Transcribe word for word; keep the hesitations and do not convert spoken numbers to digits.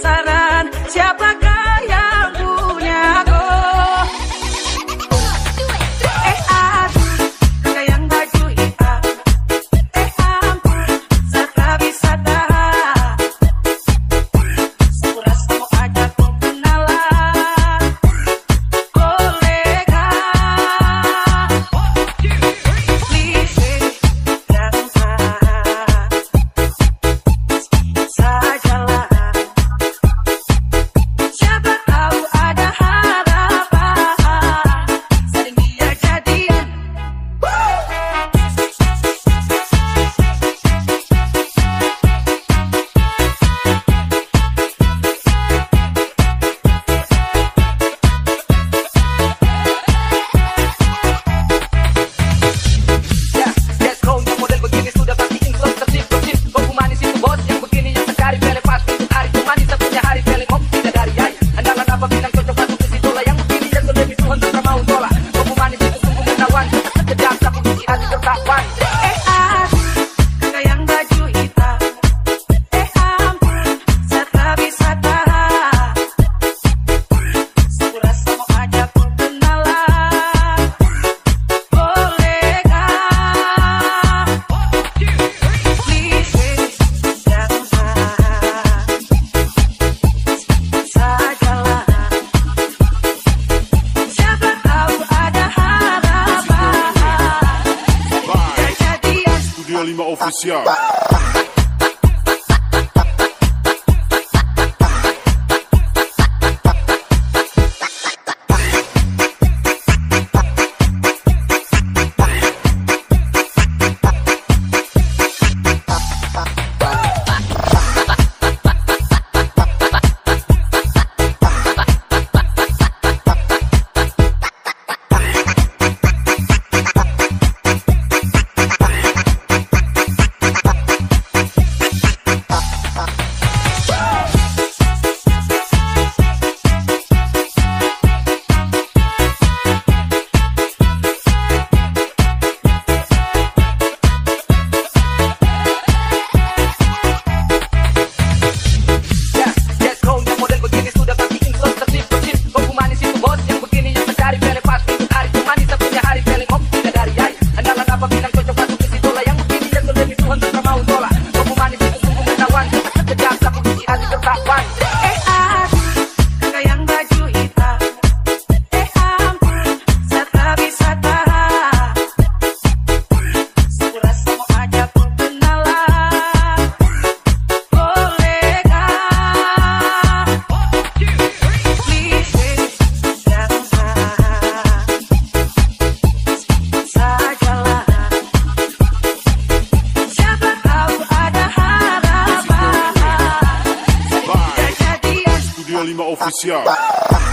penasaran siapakah yang punya go. Eh aku kakak yang baju hitam, eh ampun Zahra bisa tahan. Sekuras kamu ajak ku kenalan, boleh kah? Please say jangan sajalah. Siapa tahu ada harapan, sering dia jadian. Ya, let's go, yang model begini sudah pasti info kesip kesip. Kau manis itu bos, yang begini yang sekali pele pas untuk hari ku manis satunya hari pele kok tidak dari ay. Andalan apa bilang cocok masuk ke situ lah, yang begini yang sudah itu untuk mau tolak. Kau manis itu sungguh menawan, sedap tapi isi hati tertawan. Eh aku kakak yang baju hitam, eh ampun Zahra bisa tahan. Sekuras kamu ajak ku kenalan, boleh kah? Please say jangan sajalah. Siapa tahu ada harapan, dia jadian. Studio lima Official. Ya, let's go, yang model begini sudah pasti info kesip kesip. Kau manis itu bos, yang begini yang sekali pele pas untuk hari ku manis satunya hari pele kok tidak dari ay. Andalan apa bilang cocok masuk ke situ lah, yang begini yang sudah itu untuk mau tolak. Kau manis itu sungguh menawan, sedap tapi isi hati tertawan. Eh aku kakak yang baju hitam, eh ampun Zahra bisa tahan. Sekuras kamu ajak ku kenalan, boleh kah? Please say jangan sajalah. Siapa tahu ada harapan, dia jadian. Studio lima Official.